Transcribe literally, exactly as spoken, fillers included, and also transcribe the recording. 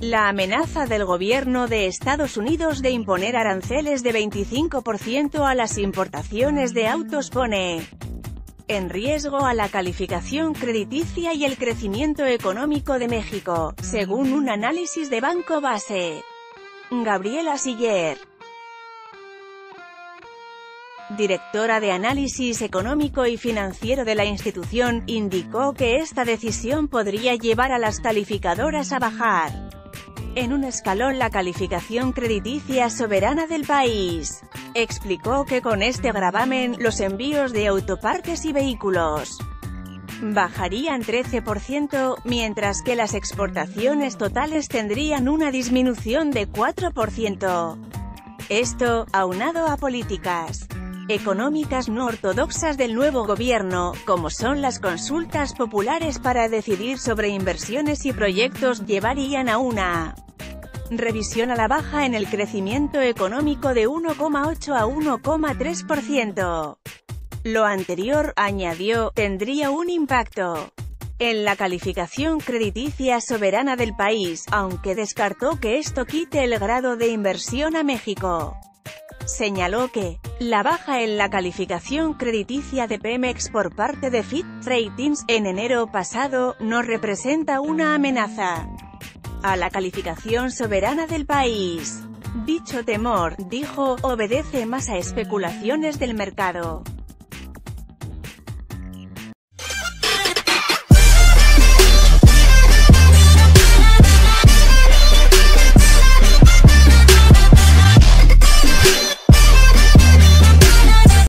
La amenaza del gobierno de Estados Unidos de imponer aranceles de veinticinco por ciento a las importaciones de autos pone en riesgo a la calificación crediticia y el crecimiento económico de México, según un análisis de Banco Base. Gabriela Siller, directora de Análisis Económico y Financiero de la institución, indicó que esta decisión podría llevar a las calificadoras a bajar en un escalón la calificación crediticia soberana del país. Explicó que con este gravamen, los envíos de autopartes y vehículos bajarían trece por ciento, mientras que las exportaciones totales tendrían una disminución de cuatro por ciento. Esto, aunado a políticas económicas no ortodoxas del nuevo gobierno, como son las consultas populares para decidir sobre inversiones y proyectos, llevarían a una revisión a la baja en el crecimiento económico de uno coma ocho a uno coma tres por ciento. Lo anterior, añadió, tendría un impacto en la calificación crediticia soberana del país, aunque descartó que esto quite el grado de inversión a México. Señaló que la baja en la calificación crediticia de Pemex por parte de Fitch Ratings en enero pasado no representa una amenaza a la calificación soberana del país. Dicho temor, dijo, obedece más a especulaciones del mercado